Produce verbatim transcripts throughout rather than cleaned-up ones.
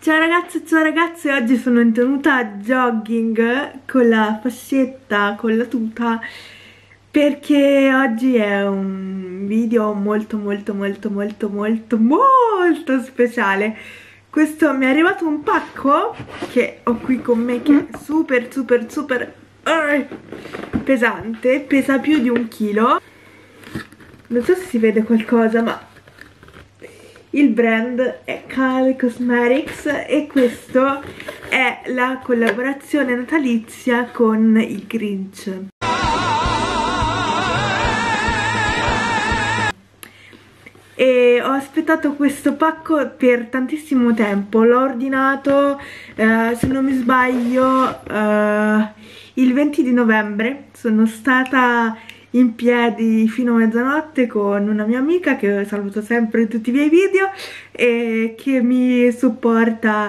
Ciao ragazze, ciao ragazze, oggi sono in tenuta jogging con la fascetta, con la tuta, perché oggi è un video molto molto molto molto molto molto speciale. Questo mi è arrivato un pacco che ho qui con me, che è super super super uh, pesante, pesa più di un chilo. Non so se si vede qualcosa, ma il brand è Kylie Cosmetics e questo è la collaborazione natalizia con il Grinch. E ho aspettato questo pacco per tantissimo tempo, l'ho ordinato, eh, se non mi sbaglio, eh, il venti di novembre. Sono stata in piedi fino a mezzanotte con una mia amica che saluto sempre in tutti i miei video e che mi supporta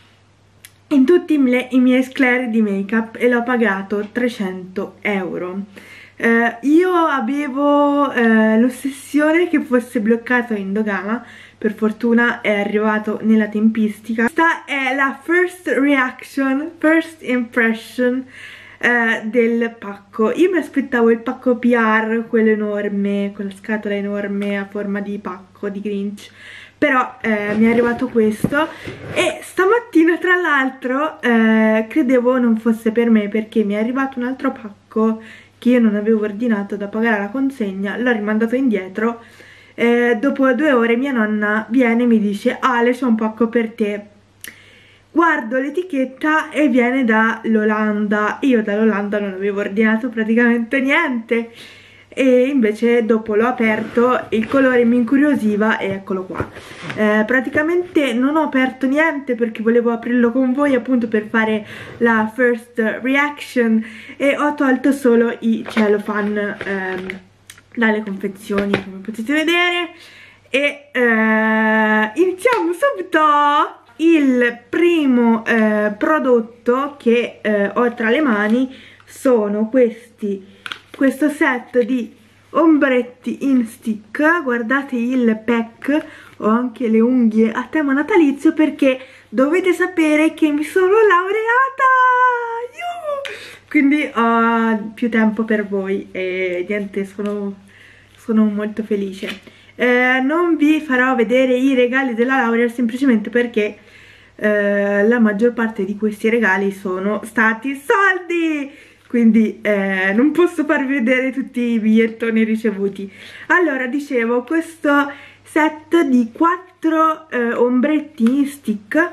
in tutti i miei scleri di make up, e l'ho pagato trecento euro. Eh, io avevo eh, l'ossessione che fosse bloccato in dogana, per fortuna è arrivato nella tempistica. Questa è la first reaction, first impression eh, del pacco. Io mi aspettavo il pacco P R, quello enorme, con la scatola enorme a forma di pacco di Grinch, però eh, mi è arrivato questo e stamattina tra l'altro eh, credevo non fosse per me, perché mi è arrivato un altro pacco che io non avevo ordinato da pagare alla consegna, l'ho rimandato indietro. Eh, dopo due ore mia nonna viene e mi dice: Ale, c'è un pacco per te. Guardo l'etichetta e viene dall'Olanda. Io dall'Olanda non avevo ordinato praticamente niente, e invece dopo l'ho aperto, il colore mi incuriosiva e eccolo qua. Eh, praticamente non ho aperto niente perché volevo aprirlo con voi appunto per fare la first reaction, e ho tolto solo i cellophane ehm, dalle confezioni, come potete vedere, e eh, iniziamo subito. Il primo eh, prodotto che eh, ho tra le mani sono questi questo set di ombretti in stick. Guardate il pack, ho anche le unghie a tema natalizio perché dovete sapere che mi sono laureata, Yuhu! Quindi ho più tempo per voi e niente, sono, sono molto felice. Eh, non vi farò vedere i regali della laurea semplicemente perché eh, la maggior parte di questi regali sono stati soldi, quindi eh, non posso farvi vedere tutti i bigliettoni ricevuti. Allora, dicevo, questo set di quattro eh, ombretti in stick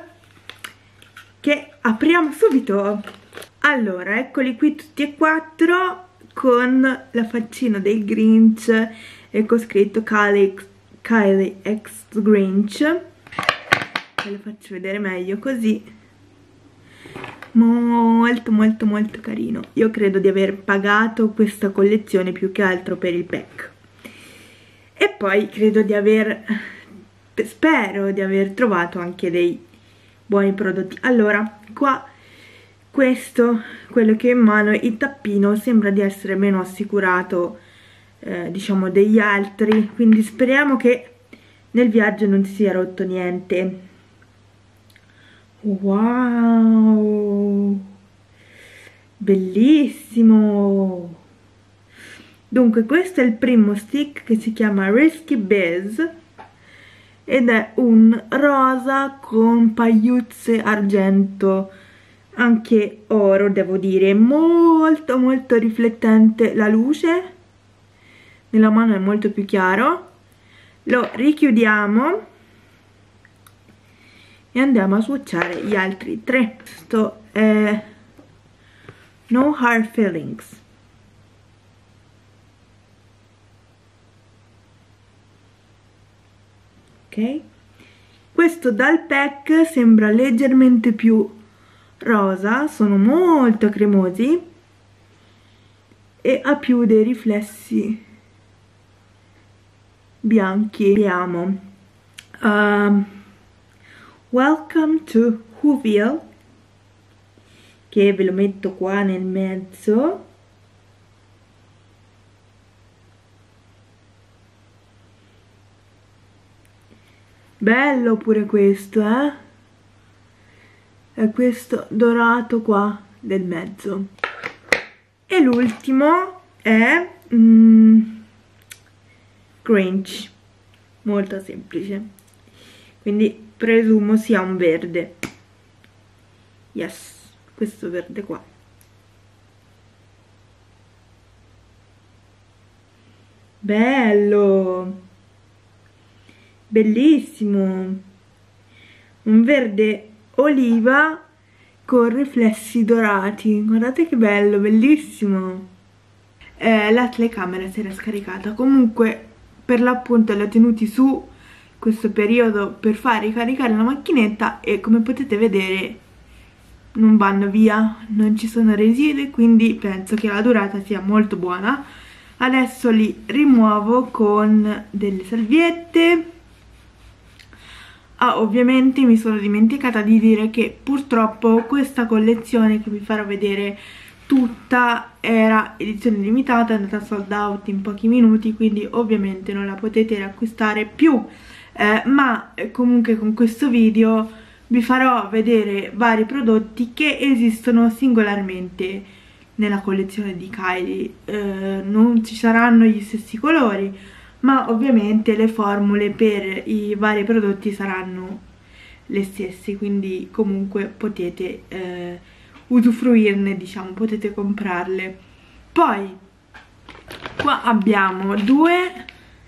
che apriamo subito. Allora, eccoli qui tutti e quattro con la faccina del Grinch e con scritto Kylie, Kylie X Grinch. Ve lo faccio vedere meglio così. Molto molto molto carino. Io credo di aver pagato questa collezione più che altro per il pack, e poi credo di aver, spero di aver trovato anche dei buoni prodotti. Allora, qua questo, quello che ho in mano, il tappino, sembra di essere meno assicurato eh, diciamo degli altri, quindi speriamo che nel viaggio non si sia rotto niente. Wow, bellissimo. Dunque, questo è il primo stick, che si chiama Risky Biz ed è un rosa con pagliuzze argento, anche oro devo dire, molto molto riflettente la luce, nella mano è molto più chiaro. Lo richiudiamo e andiamo a swatchare gli altri tre. Questo è No Hard Feelings. Ok, questo dal pack sembra leggermente più rosa, sono molto cremosi e ha più dei riflessi bianchi. Vediamo. um, Welcome to Whoville, che ve lo metto qua nel mezzo. Bello pure questo, eh? è questo dorato qua del mezzo. E l'ultimo è mm, Grinch, molto semplice, quindi presumo sia un verde. Yes, questo verde qua. Bello, bellissimo, un verde oliva con riflessi dorati, guardate che bello, bellissimo. Eh, la telecamera si era scaricata, comunque per l'appunto li ho tenuti su questo periodo per far ricaricare la macchinetta e come potete vedere non vanno via, non ci sono residui, quindi penso che la durata sia molto buona. Adesso li rimuovo con delle salviette. Ah, ovviamente mi sono dimenticata di dire che purtroppo questa collezione che vi farò vedere tutta era edizione limitata, è andata sold out in pochi minuti, quindi ovviamente non la potete riacquistare più, eh, ma comunque con questo video vi farò vedere vari prodotti che esistono singolarmente nella collezione di Kylie. Eh, non ci saranno gli stessi colori, ma ovviamente le formule per i vari prodotti saranno le stesse, quindi comunque potete eh, usufruirne, diciamo, potete comprarle. Poi qua abbiamo due,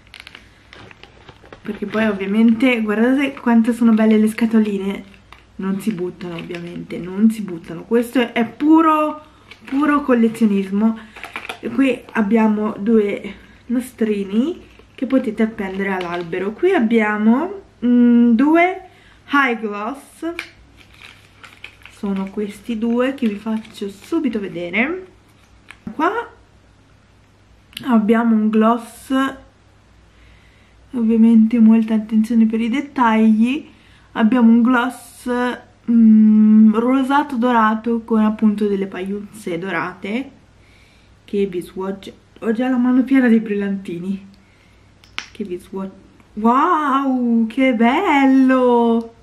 perché poi ovviamente guardate quanto sono belle le scatoline, non si buttano, ovviamente non si buttano, questo è puro puro collezionismo. E qui abbiamo due nastrini che potete appendere all'albero. Qui abbiamo mm, due high gloss, sono questi due che vi faccio subito vedere. Qua abbiamo un gloss, ovviamente molta attenzione per i dettagli, abbiamo un gloss mm, rosato dorato con appunto delle pagliuzze dorate che vi swatch. Ho già la mano piena di brillantini che vi swatch. Wow, che bello!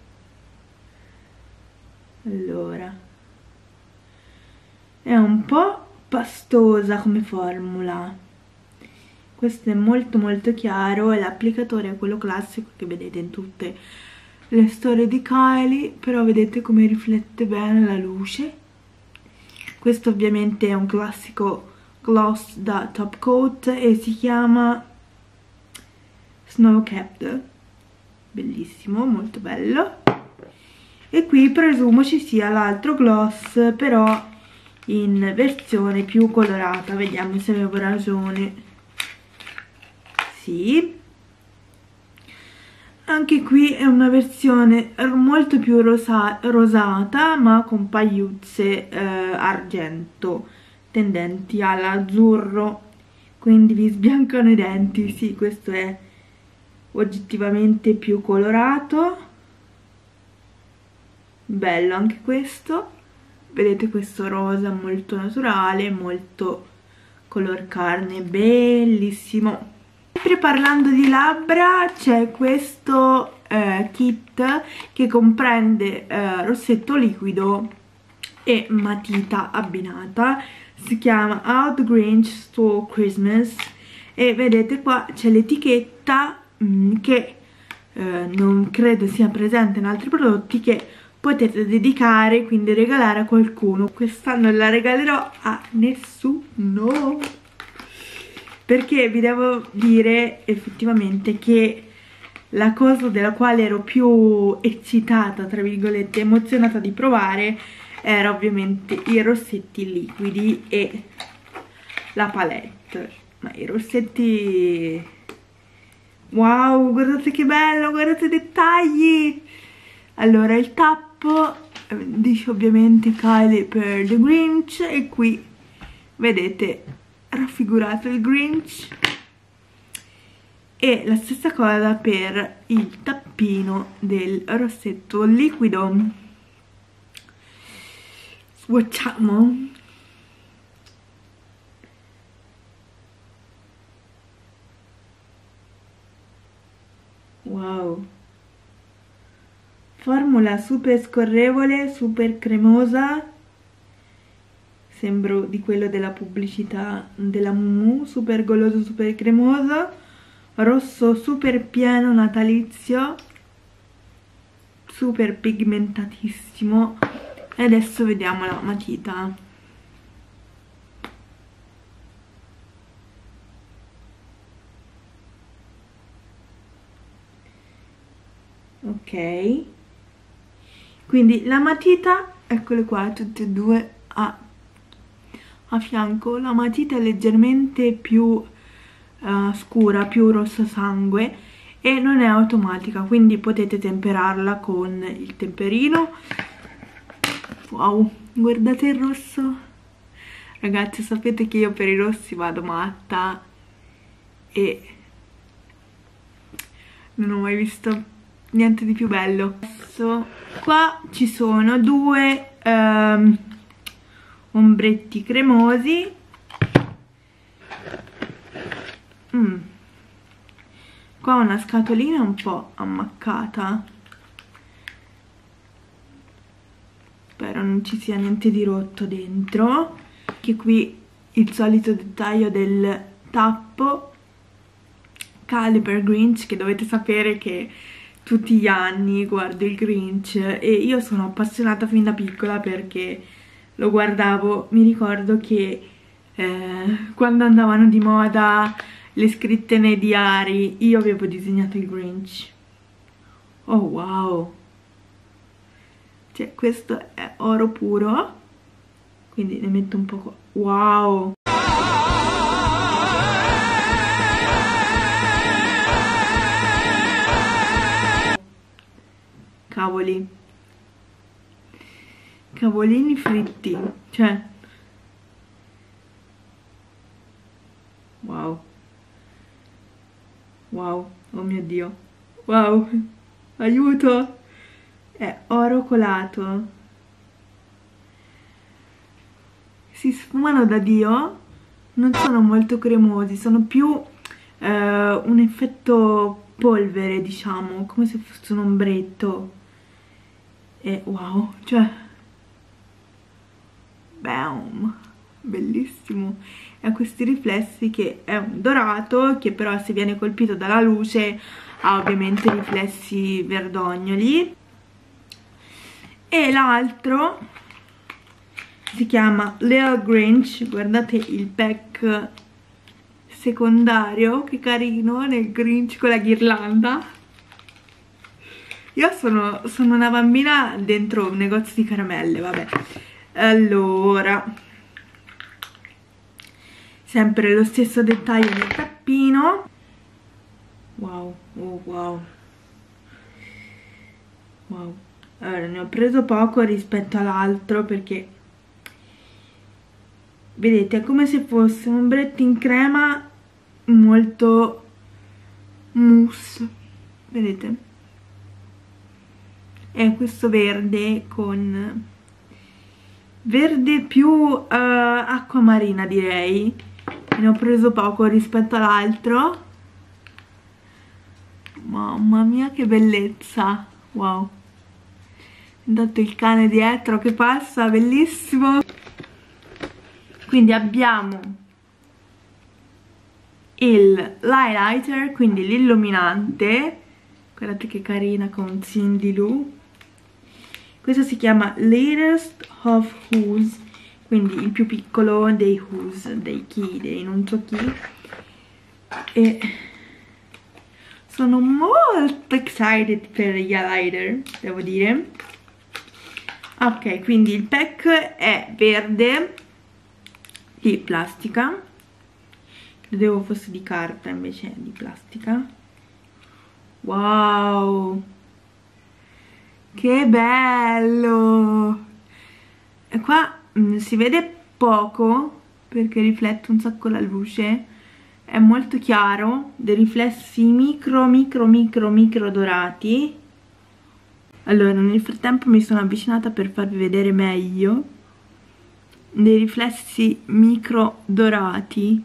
Allora, è un po' pastosa come formula, questo è molto molto chiaro e l'applicatore è quello classico che vedete in tutte le storie di Kylie, però vedete come riflette bene la luce. Questo ovviamente è un classico gloss da top coat e si chiama Snow Capped, bellissimo, molto bello. E qui presumo ci sia l'altro gloss, però in versione più colorata, vediamo se avevo ragione. Sì, anche qui è una versione molto più rosa rosata, ma con pagliuzze eh, argento tendenti all'azzurro, quindi vi sbiancano i denti. Sì, questo è oggettivamente più colorato, bello anche questo, vedete questo rosa molto naturale, molto color carne, bellissimo. Sempre parlando di labbra, c'è questo eh, kit che comprende eh, rossetto liquido e matita abbinata, si chiama Out the Grinch Stole Christmas e vedete qua c'è l'etichetta mm, che eh, non credo sia presente in altri prodotti, che potete dedicare, quindi regalare a qualcuno. Quest'anno la regalerò a nessuno, perché vi devo dire effettivamente che la cosa della quale ero più eccitata, tra virgolette, emozionata di provare, era ovviamente i rossetti liquidi e la palette. Ma i rossetti, wow, guardate che bello, guardate i dettagli. Allora il tappo eh, dice ovviamente Kylie per The Grinch e qui vedete raffigurato il Grinch, e la stessa cosa per il tappino del rossetto liquido. Swatchiamo. Wow, formula super scorrevole, super cremosa, sembro di quello della pubblicità della Mumu, super goloso, super cremoso, rosso super pieno natalizio, super pigmentatissimo. E adesso vediamo la matita. Ok, quindi la matita, eccole qua tutte e due a, a fianco. La matita è leggermente più uh, scura, più rosso sangue, e non è automatica, quindi potete temperarla con il temperino. Wow, guardate il rosso, ragazzi, sapete che io per i rossi vado matta e non ho mai visto niente di più bello. Adesso qua ci sono due um, ombretti cremosi. mm. Qua una scatolina un po' ammaccata, spero non ci sia niente di rotto dentro. Che qui il solito dettaglio del tappo Caliber Grinch, che dovete sapere che tutti gli anni guardo il Grinch e io sono appassionata fin da piccola perché lo guardavo. Mi ricordo che eh, quando andavano di moda le scritte nei diari io avevo disegnato il Grinch. Oh wow, cioè questo è oro puro, quindi ne metto un po' qua. Wow, cavoli, cavolini fritti, cioè wow, wow, oh mio Dio, wow, aiuto, è oro colato, si sfumano da Dio, non sono molto cremosi, sono più eh, un effetto polvere, diciamo, come se fosse un ombretto. E wow, cioè bam, bellissimo. E ha questi riflessi, che è un dorato che però se viene colpito dalla luce ha ovviamente riflessi verdognoli. E l'altro si chiama Little Grinch, guardate il pack secondario, che carino, nel Grinch con la ghirlanda. Io sono, sono una bambina dentro un negozio di caramelle, vabbè. Allora, sempre lo stesso dettaglio del tappino. Wow, oh wow. Wow. Allora, ne ho preso poco rispetto all'altro perché, vedete, è come se fosse un ombretto in crema molto mousse, vedete? È questo verde con verde più uh, acqua marina, direi. Ne ho preso poco rispetto all'altro. Mamma mia che bellezza, wow. Intanto il cane dietro che passa, bellissimo. Quindi abbiamo il highlighter, quindi l'illuminante, guardate che carina, con Cindy Lou. Questo si chiama Latest of Who's, quindi il più piccolo dei Who's, dei chi, dei non so chi. E sono molto excited per gli highlighter, devo dire. Ok, quindi il pack è verde, di plastica, credevo fosse di carta, invece è di plastica. Wow, che bello! E qua mh, si vede poco perché riflette un sacco la luce, è molto chiaro, dei riflessi micro micro micro micro dorati. Allora, nel frattempo mi sono avvicinata per farvi vedere meglio. Dei riflessi micro dorati,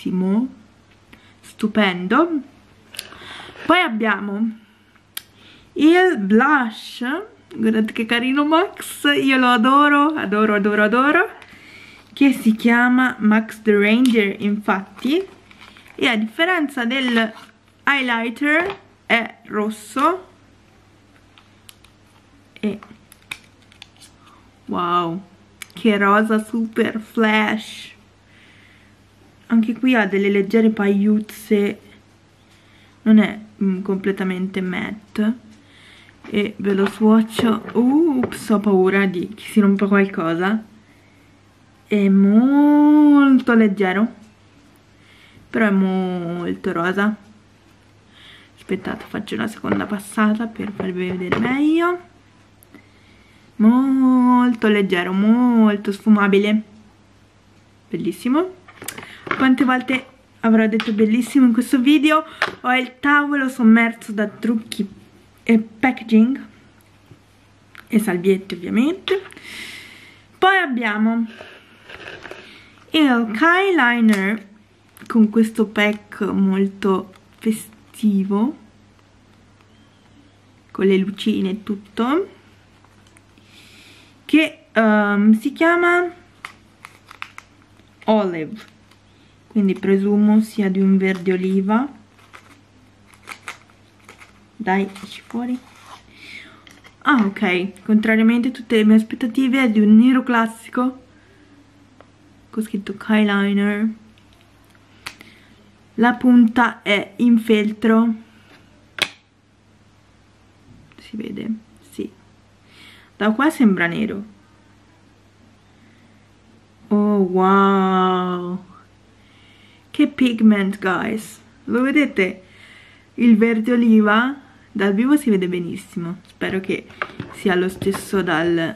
bellissimo, stupendo. Poi abbiamo il blush, guardate che carino Max, io lo adoro, adoro, adoro, adoro, che si chiama Max the Ranger infatti, e a differenza del highlighter è rosso e wow, che rosa super flash. Anche qui ha delle leggere pagliuzze, non è mm, completamente matte, e ve lo swatcho. Ups, ho paura di che si rompa qualcosa. È molto leggero, però è molto rosa. Aspettate, faccio una seconda passata per farvi vedere meglio. Molto leggero, molto sfumabile, bellissimo. Quante volte avrò detto bellissimo in questo video? Ho il tavolo sommerso da trucchi e packaging e salviette ovviamente. Poi abbiamo il K-Liner con questo pack molto festivo con le lucine e tutto, che um, si chiama Olive, quindi presumo sia di un verde oliva. Dai, esci fuori. Ah, ok, contrariamente a tutte le mie aspettative è di un nero classico con scritto K-Liner. La punta è in feltro, si vede? Sì, da qua sembra nero. Oh wow, che pigment guys, lo vedete? Il verde oliva dal vivo si vede benissimo, spero che sia lo stesso dal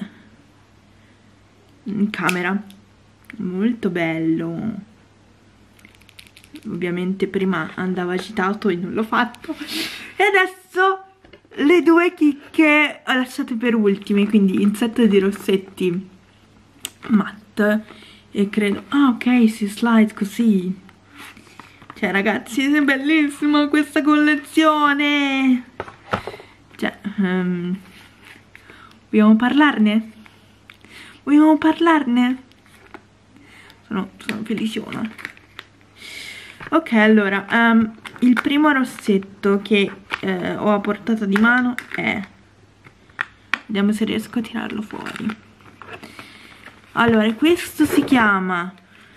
in camera. Molto bello. Ovviamente prima andava citato e non l'ho fatto, e adesso le due chicche lasciate per ultime, quindi in set di rossetti matte, e credo, ah ok, si slide così, cioè ragazzi è bellissima questa collezione, cioè um, vogliamo parlarne? Vogliamo parlarne? Sono, sono felicissima. Ok, allora, um, il primo rossetto che eh, ho a portata di mano è... Vediamo se riesco a tirarlo fuori. Allora, questo si chiama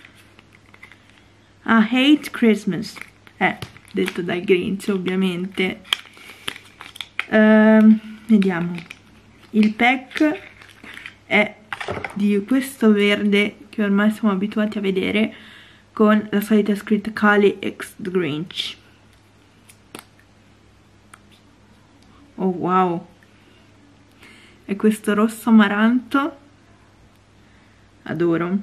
I Hate Christmas. Eh, detto dal Grinch, ovviamente. Um, vediamo. Il pack è di questo verde che ormai siamo abituati a vedere, con la solita scritta Kali X The Grinch. Oh wow, e questo rosso amaranto, adoro.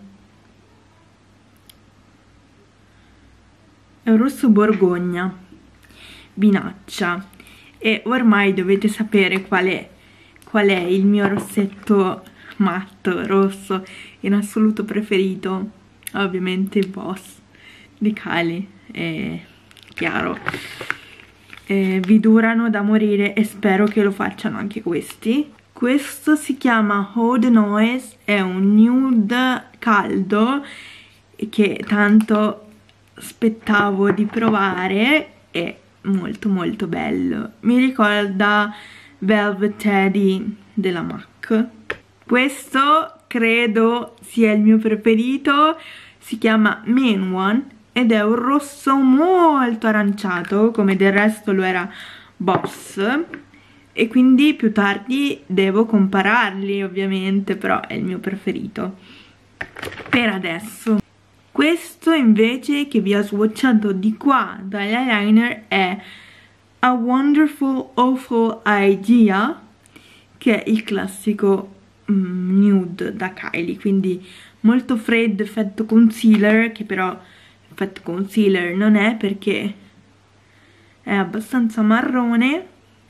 È un rosso borgogna, vinaccia, e ormai dovete sapere qual è, qual è il mio rossetto matto rosso in assoluto preferito. Ovviamente il Boss di Kylie, è chiaro. Eh, vi durano da morire e spero che lo facciano anche questi. Questo si chiama Hold the Noise, è un nude caldo che tanto aspettavo di provare, è molto molto bello, mi ricorda Velvet Teddy della MAC. Questo credo sia il mio preferito, si chiama Main One ed è un rosso molto aranciato, come del resto lo era Boss, e quindi più tardi devo compararli ovviamente, però è il mio preferito per adesso. Questo invece che vi ho swatchato di qua dall'eyeliner è A Wonderful Awful Idea, che è il classico nude da Kylie, quindi molto freddo, effetto concealer, che però effetto concealer non è perché è abbastanza marrone,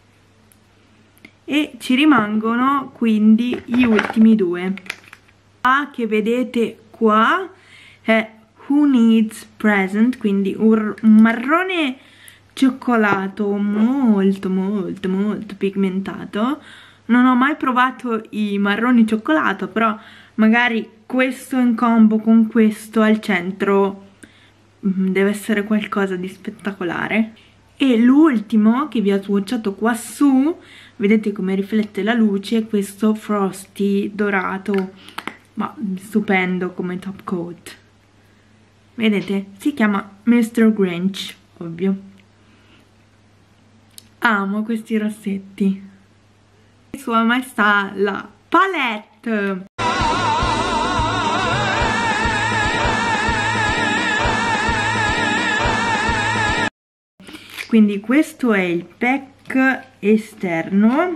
e ci rimangono quindi gli ultimi due. A che vedete qua è Who Needs Present, quindi un marrone cioccolato molto molto molto pigmentato. Non ho mai provato i marroni cioccolato, però magari questo in combo con questo al centro deve essere qualcosa di spettacolare. E l'ultimo che vi ho swatchato qua su, vedete come riflette la luce, è questo Frosty dorato, ma stupendo come top coat. Vedete? Si chiama mister Grinch, ovvio. Amo questi rossetti. Sua Maestà la palette. Quindi questo è il pack esterno,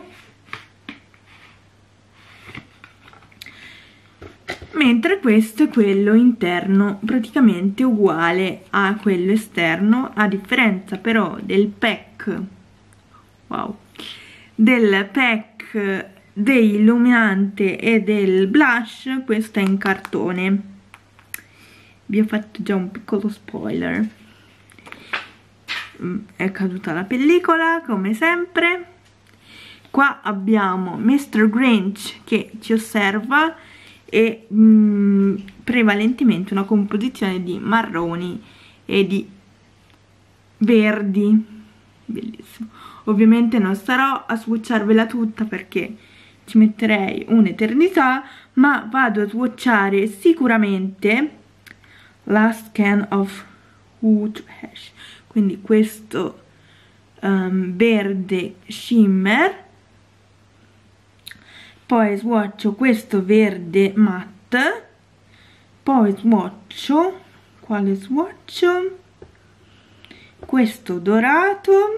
mentre questo è quello interno, praticamente uguale a quello esterno, a differenza però del pack, wow, del pack dell'illuminante e del blush. Questo è in cartone. Vi ho fatto già un piccolo spoiler. È caduta la pellicola come sempre. Qua abbiamo mister Grinch che ci osserva e mh, prevalentemente una composizione di marroni e di verdi. Bellissimo. Ovviamente non starò a swatcharvela tutta perché ci metterei un'eternità, ma vado a swatchare sicuramente Last Can of Who Trash, quindi questo um, verde shimmer, poi swatcho questo verde matte, poi swatcho, quale swatcho? Questo dorato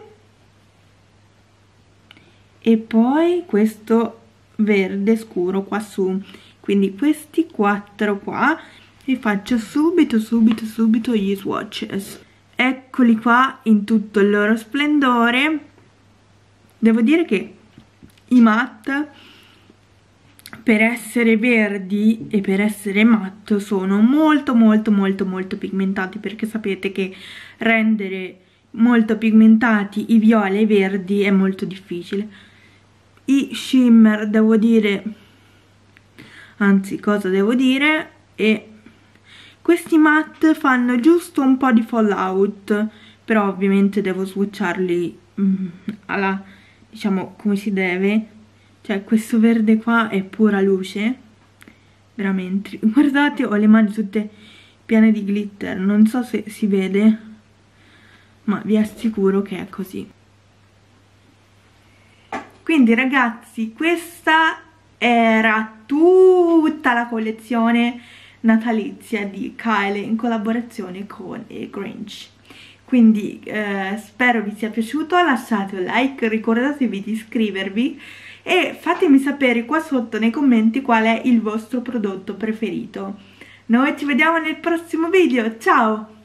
e poi questo verde scuro qua su. Quindi questi quattro qua e faccio subito subito subito gli swatches. Eccoli qua in tutto il loro splendore. Devo dire che i matte, per essere verdi e per essere matte, sono molto molto molto molto pigmentati, perché sapete che rendere molto pigmentati i viola e i verdi è molto difficile. I shimmer, devo dire, anzi cosa devo dire, e questi matte fanno giusto un po' di fallout, però ovviamente devo swatcharli mm, alla, diciamo, come si deve. Cioè questo verde qua è pura luce, veramente. Guardate, ho le mani tutte piene di glitter, non so se si vede, ma vi assicuro che è così. Quindi ragazzi, questa era tutta la collezione natalizia di Kylie in collaborazione con il Grinch. Quindi eh, spero vi sia piaciuto, lasciate un like, ricordatevi di iscrivervi e fatemi sapere qua sotto nei commenti qual è il vostro prodotto preferito. Noi ci vediamo nel prossimo video, ciao!